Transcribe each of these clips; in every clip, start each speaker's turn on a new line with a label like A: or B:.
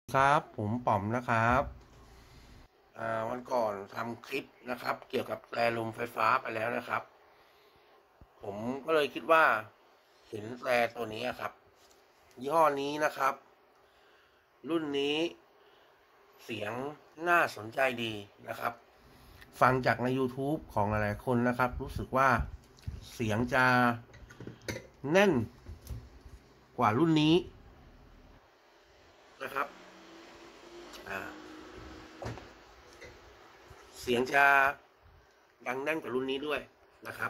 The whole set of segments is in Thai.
A: ครับผมป๋อมนะครับวันก่อนทำคลิปนะครับเกี่ยวกับแตรลมไฟฟ้าไปแล้วนะครับผมก็เลยคิดว่าเห็นแตรตัวนี้ครับยี่ห้อนี้นะครับรุ่นนี้เสียงน่าสนใจดีนะครับฟังจากใน YouTube ของหลายๆคนนะครับรู้สึกว่าเสียงจะแน่นกว่ารุ่นนี้นะครับเสียงจะดังแน่นกว่ารุ่นนี้ด้วยนะครับ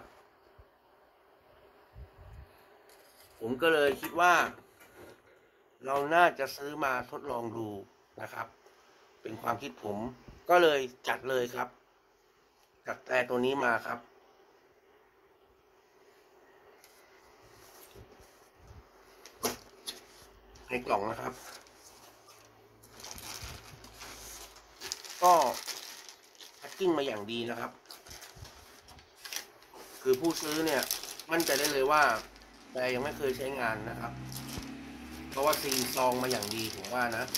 A: ผมก็เลยคิดว่าเราน่าจะซื้อมาทดลองดูนะครับเป็นความคิดผมก็เลยจัดเลยครับจัดแต่ตัวนี้มาครับในกล่องนะครับก็แพ็คกิ้งมาอย่างดีนะครับคือผู้ซื้อเนี่ยมั่นใจได้เลยว่าแต่ยังไม่เคยใช้งานนะครับเพราะว่าซีลซองมาอย่างดีผมว่านะ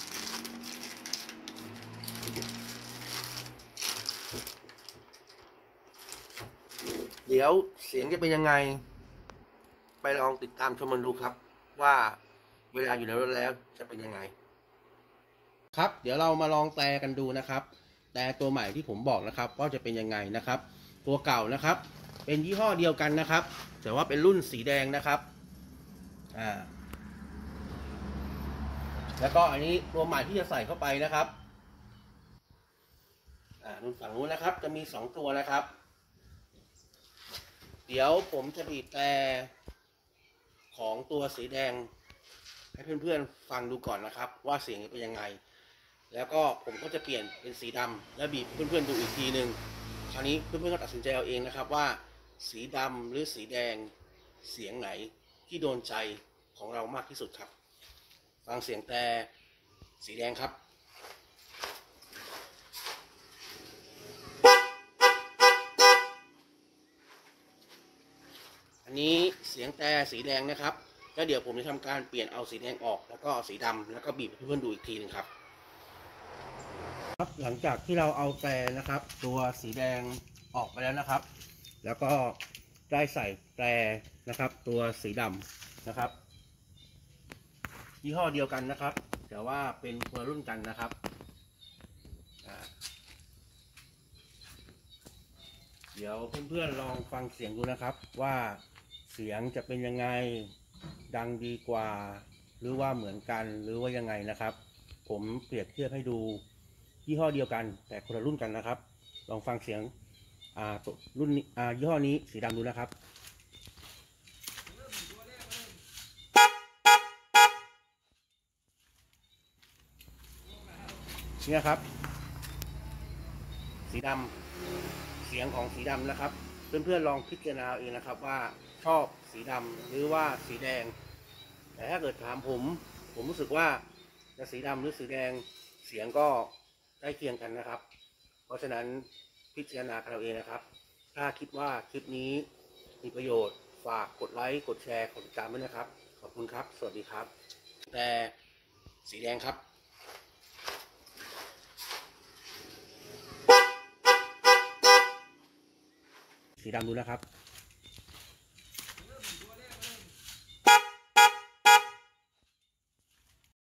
A: เดี๋ยวเสียงจะเป็นยังไงไปลองติดตามชมมันดูครับว่าเวลาอยู่ในรถแล้วจะเป็นยังไงครับเดี๋ยวเรามาลองแตรกันดูนะครับแต่ตัวใหม่ที่ผมบอกนะครับว่าจะเป็นยังไงนะครับตัวเก่านะครับเป็นยี่ห้อเดียวกันนะครับแต่ว่าเป็นรุ่นสีแดงนะครับแล้วก็อันนี้ตัวใหม่ที่จะใส่เข้าไปนะครับรุ่นฝั่งนู้นนะครับจะมี2ตัวนะครับเดี๋ยวผมจะบีบแต่ของตัวสีแดงให้เพื่อนๆฟังดูก่อนนะครับว่าเสียงเป็นยังไงแล้วก็ผมก็จะเปลี่ยนเป็นสีดำแล้วบีบเพื่อนๆดูอีกทีหนึ่งคราวนี้เพื่อนๆก็ตัดสินใจเอาเองนะครับว่าสีดำหรือสีแดงเสียงไหนที่โดนใจของเรามากที่สุดครับฟังเสียงแต่สีแดงครับอันนี้เสียงแต่สีแดงนะครับแล้วเดี๋ยวผมจะทำการเปลี่ยนเอาสีแดงออกแล้วก็เอาสีดำแล้วก็บีบให้เพื่อนๆดูอีกทีหนึ่งครับหลังจากที่เราเอาแต่นะครับตัวสีแดงออกไปแล้วนะครับแล้วก็ได้ใส่แต่นะครับตัวสีดำนะครับยี่ห้อเดียวกันนะครับแต่ว่าเป็นคนละรุ่นกันนะครับเดี๋ยวเพื่อนๆลองฟังเสียงดูนะครับว่าเสียงจะเป็นยังไงดังดีกว่าหรือว่าเหมือนกันหรือว่ายังไงนะครับผมเปรียบเทียบให้ดูยี่ห้อเดียวกันแต่คนละรุ่นกันนะครับลองฟังเสียงรุ่นนี้ยี่ห้อนี้สีดำดูนะครับนี่ครับสีดำเสียงของสีดำนะครับเพื่อนๆลองพิจารณาเองนะครับว่าชอบสีดำหรือว่าสีแดงแต่ถ้าเกิดถามผมรู้สึกว่าจะสีดำหรือสีแดงเสียงก็ใกล้เคียงกันนะครับเพราะฉะนั้นพิจารณากันเอาเองนะครับถ้าคิดว่าคลิปนี้มีประโยชน์ฝากกดไลค์กดแชร์กดติดตามด้วยนะครับขอบคุณครับสวัสดีครับแต่สีแดงครับสีดำดูนะครับ